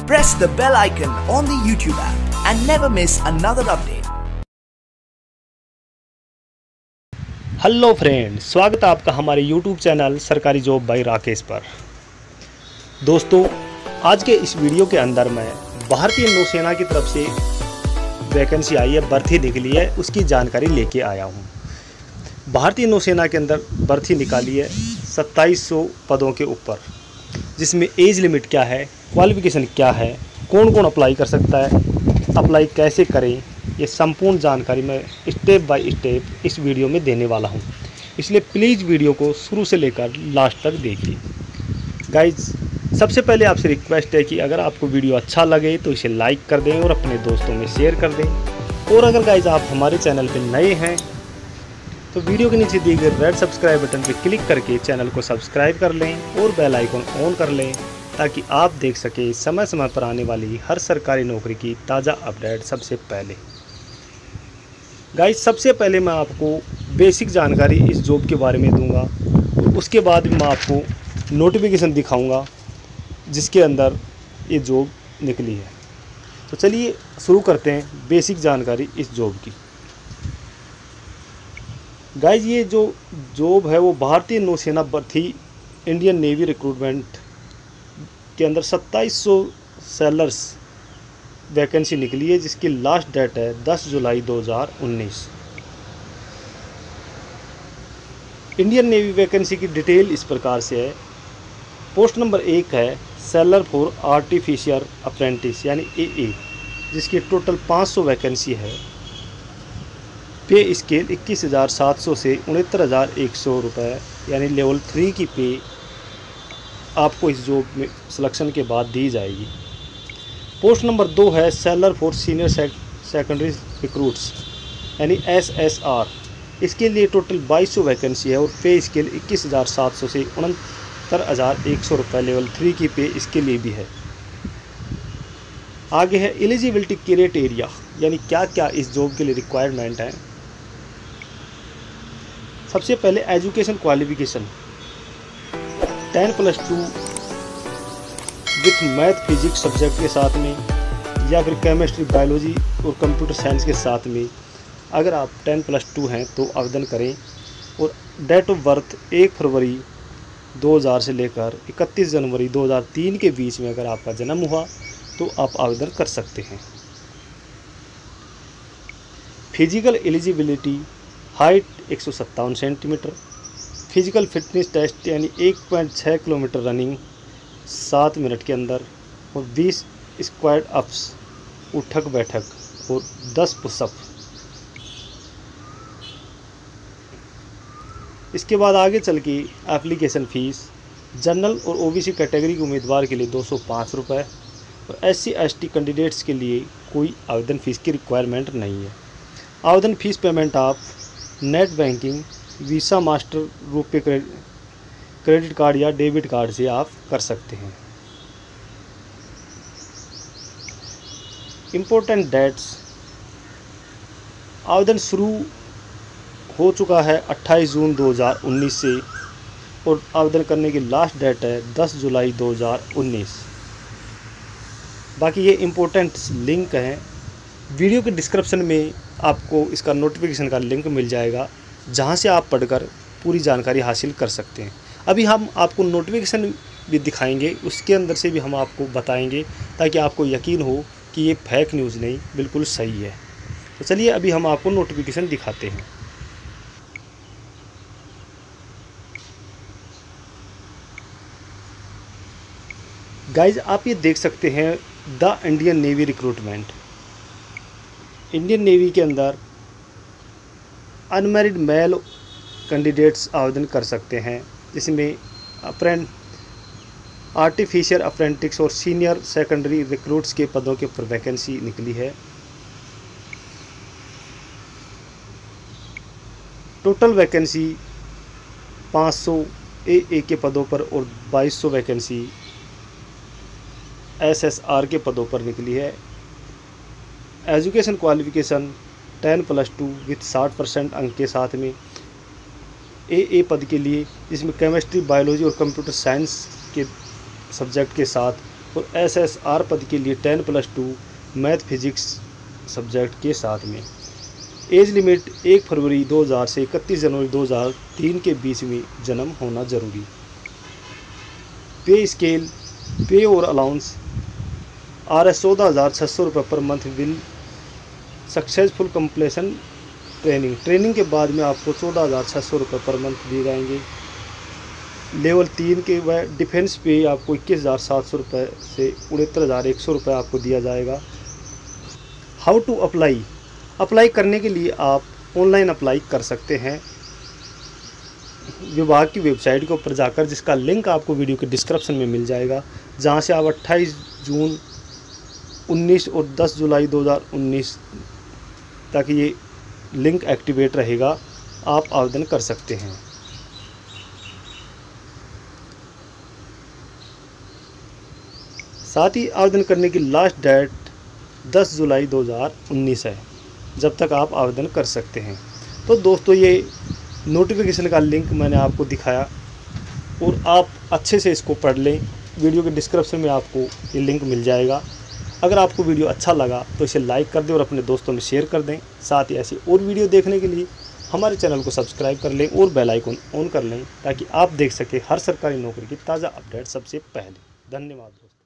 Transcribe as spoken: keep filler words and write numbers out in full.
Press the bell icon on the YouTube app and never miss another update. Hello friend, स्वागत है आपका हमारे YouTube channel सरकारी job by Rakesh पर। दोस्तों, आज के इस वीडियो के अंदर मैं भारतीय नौसेना की तरफ से वैकेंसी आई है, भर्ती निकली है, उसकी जानकारी लेके आया हूँ। भारतीय नौसेना के अंदर भर्ती निकाली है सत्ताईस सौ पदों के ऊपर, जिसमें एज लिमिट क्या है, क्वालिफिकेशन क्या है, कौन कौन अप्लाई कर सकता है, अप्लाई कैसे करें, ये संपूर्ण जानकारी मैं स्टेप बाय स्टेप इस वीडियो में देने वाला हूं। इसलिए प्लीज़ वीडियो को शुरू से लेकर लास्ट तक देखिए। गाइज, सबसे पहले आपसे रिक्वेस्ट है कि अगर आपको वीडियो अच्छा लगे तो इसे लाइक कर दें और अपने दोस्तों में शेयर कर दें। और अगर गाइज आप हमारे चैनल पर नए हैं तो वीडियो के नीचे दिए गए रेड सब्सक्राइब बटन पर क्लिक करके चैनल को सब्सक्राइब कर लें और बेल आइकन ऑन कर लें, ताकि आप देख सकें समय समय पर आने वाली हर सरकारी नौकरी की ताज़ा अपडेट सबसे पहले। गाइस, सबसे पहले मैं आपको बेसिक जानकारी इस जॉब के बारे में दूंगा और उसके बाद मैं आपको नोटिफिकेशन दिखाऊंगा जिसके अंदर ये जॉब निकली है। तो चलिए शुरू करते हैं बेसिक जानकारी इस जॉब की। गाइस, ये जो जॉब है वो भारतीय नौसेना भर्ती इंडियन नेवी रिक्रूटमेंट के अंदर सत्ताईस सौ सेलर्स वैकेंसी निकली है, जिसकी लास्ट डेट है दस जुलाई दो हज़ार उन्नीस। इंडियन नेवी वैकेंसी की डिटेल इस प्रकार से है। पोस्ट नंबर एक है सेलर फॉर आर्टिफिशियल अप्रेंटिस यानी ए ए, जिसकी टोटल पाँच सौ वैकेंसी है। पे स्केल इक्कीस हज़ार सात सौ से उनहत्तर हज़ार एक सौ रुपये यानी लेवल थ्री की पे आपको इस जॉब में सिलेक्शन के बाद दी जाएगी। पोस्ट नंबर दो है sailor for senior secondary recruits यानी एस एस आर। इसके लिए टोटल बाईस सौ वैकेंसी है और पे स्केल इक्कीस हज़ार सात सौ से उनहत्तर हज़ार एक सौ रुपये लेवल थ्री की पे इसके लिए भी है। आगे है एलिजिबिलिटी क्राइटेरिया यानी क्या क्या इस जॉब के लिए रिक्वायरमेंट है। सबसे पहले education qualification ten plus two with math physics subject के साथ में या फिर केमिस्ट्री बायोलॉजी और कंप्यूटर साइंस के साथ में अगर आप टेन प्लस टू हैं तो आवेदन करें। और डेट ऑफ बर्थ एक फरवरी दो हज़ार से लेकर इकतीस जनवरी दो हज़ार तीन के बीच में अगर आपका जन्म हुआ तो आप आवेदन कर सकते हैं। फिजिकल एलिजिबिलिटी हाइट एक सौ सत्तावन सेंटीमीटर, फिजिकल फिटनेस टेस्ट यानी एक पॉइंट छः किलोमीटर रनिंग सात मिनट के अंदर और बीस स्क्वाड अप्स उठक बैठक और दस पुशअप। इसके बाद आगे चल के एप्लीकेशन फ़ीस जनरल और ओबीसी कैटेगरी के उम्मीदवार के लिए दो सौ पाँच रुपये और एससी एसटी कैंडिडेट्स के लिए कोई आवेदन फ़ीस की रिक्वायरमेंट नहीं है। आवेदन फ़ीस पेमेंट आप net banking, Visa, Master, RuPay credit card या डेबिट कार्ड से आप कर सकते हैं। इम्पोर्टेंट डेट्स, आवेदन शुरू हो चुका है अट्ठाईस जून दो हज़ार उन्नीस से और आवेदन करने की लास्ट डेट है दस जुलाई दो हज़ार उन्नीस। बाकी ये इम्पोर्टेंट लिंक हैं, वीडियो के डिस्क्रिप्शन में आपको इसका नोटिफिकेशन का लिंक मिल जाएगा, जहां से आप पढ़कर पूरी जानकारी हासिल कर सकते हैं। अभी हम आपको नोटिफिकेशन भी दिखाएंगे, उसके अंदर से भी हम आपको बताएंगे ताकि आपको यकीन हो कि ये फेक न्यूज़ नहीं, बिल्कुल सही है। तो चलिए अभी हम आपको नोटिफिकेशन दिखाते हैं। गाइज, आप ये देख सकते हैं the Indian navy recruitment. Indian navy के अंदर अनमैरिड मेल कैंडिडेट्स आवेदन कर सकते हैं, जिसमें अप्रेंट आर्टिफिशियल अप्रेंटिस और सीनियर सेकेंडरी रिक्रूट्स के पदों के ऊपर वैकेंसी निकली है। टोटल वैकेंसी पाँच सौ ए ए के पदों पर और बाईस सौ वैकेंसी एस एस आर के पदों पर निकली है। Education qualification ten plus two with साठ परसेंट अंक के साथ में ए ए पद के लिए, जिसमें केमिस्ट्री, बायोलॉजी और कंप्यूटर साइंस के सब्जेक्ट के साथ और एस एस आर पद के लिए ten plus two math physics subject के साथ में। एज लिमिट एक फरवरी दो हज़ार से इकतीस जनवरी दो हज़ार तीन के बीच में जन्म होना जरूरी। पे स्केल, पे और अलाउंस आर एस चौदह हज़ार छः सौ रुपये पर month will successful completion training. Training के बाद में आपको चौदह हज़ार छः सौ रुपये पर मंथ दिए जाएंगे। लेवल तीन के वह डिफेंस पे आपको इक्कीस हज़ार सात सौ रुपये से उनहत्तर हज़ार एक सौ रुपये आपको दिया जाएगा। हाउ टू अप्लाई, अप्लाई करने के लिए आप ऑनलाइन अप्लाई कर सकते हैं विभाग की वेबसाइट के ऊपर जाकर, जिसका लिंक आपको वीडियो के डिस्क्रिप्शन में मिल जाएगा, जहां से आप अट्ठाईस जून उन्नीस और दस जुलाई दो हज़ार उन्नीस तक ये लिंक एक्टिवेट रहेगा, आप आवेदन कर सकते हैं। साथ ही आवेदन करने की लास्ट डेट दस जुलाई दो हज़ार उन्नीस है, जब तक आप आवेदन कर सकते हैं। तो दोस्तों ये नोटिफिकेशन का लिंक मैंने आपको दिखाया और आप अच्छे से इसको पढ़ लें। वीडियो के डिस्क्रिप्शन में आपको ये लिंक मिल जाएगा। अगर आपको वीडियो अच्छा लगा तो इसे लाइक कर दें और अपने दोस्तों में शेयर कर दें। साथ ही ऐसी और वीडियो देखने के लिए हमारे चैनल को सब्सक्राइब कर लें और बेल आइकन ऑन कर लें, ताकि आप देख सकें हर सरकारी नौकरी की ताज़ा अपडेट सबसे पहले। धन्यवाद दोस्तों।